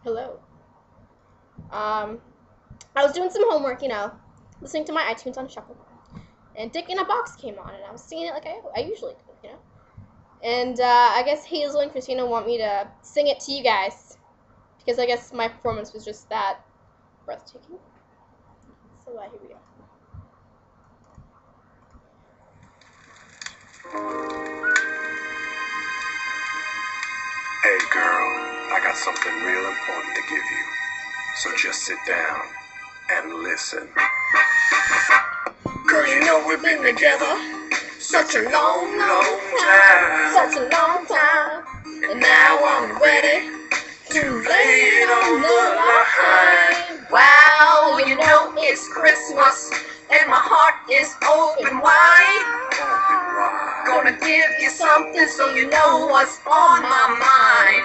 Hello. I was doing some homework, listening to my iTunes on shuffle, and Dick in a Box came on, and I was singing it like I usually do. And I guess Hazel and Christina want me to sing it to you guys because I guess my performance was just that breathtaking. So here we go. Hey girl, I got something real important to give you. So just sit down and listen. Girl, you know we've been together such a long, long time. Such a long time. And now I'm ready to lay it on the line. Wow, you know it's Christmas and my heart is open wide. Gonna give you something so you know what's on my mind.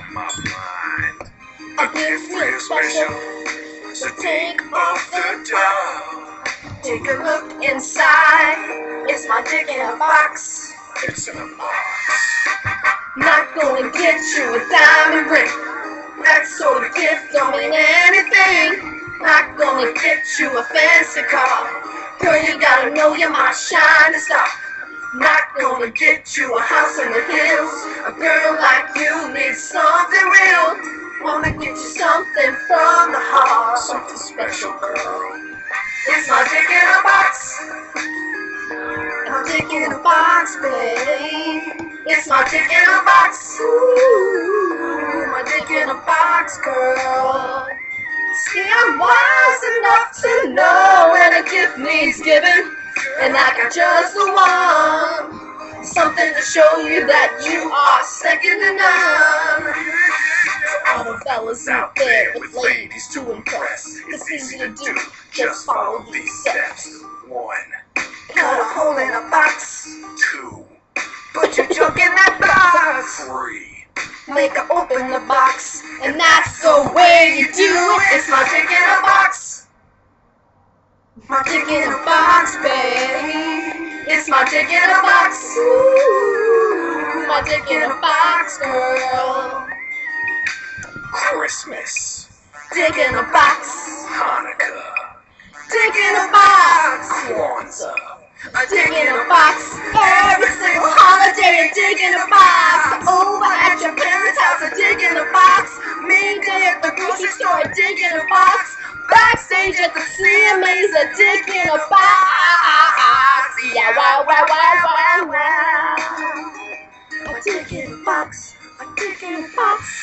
A gift real special, so take off the top. Take a look inside. It's my dick in a box. It's in a box. Not gonna get you a diamond ring. That sort of gift don't mean anything. Not gonna get you a fancy car. Girl, you gotta know you're my shining star. Not gonna get you a house in the hills. A girl like you needs something real. Wanna get you something from the heart. Something special, girl. It's my dick in a box. My dick in a box, babe. It's my dick in a box. Ooh, my dick in a box, girl. See, I'm wise enough to know when a gift needs giving. And I got just the one. Something to show you that you are second to none. To all the fellas out there with ladies to impress, it's easy to do, just follow these steps. 1, Cut a hole in a box, 2, put your junk in that box. 3. Make her open the box, and that's the way you do it. It's my dick in a box. My dick in a box, babe. It's my dick in a box. Ooh, my dick in a box, girl. Christmas, Dick in a box. Hanukkah, Dick in a box. Kwanzaa, A dick in a box. Every single holiday, a dick in a box. Over at your parents' house, a dick in a box. Main day at the grocery store, a dick in a box. Backstage at the CMA's, a dick in a box. Yeah, wow, wow, wow, wow, wow. A dick in a box. A dick in a box.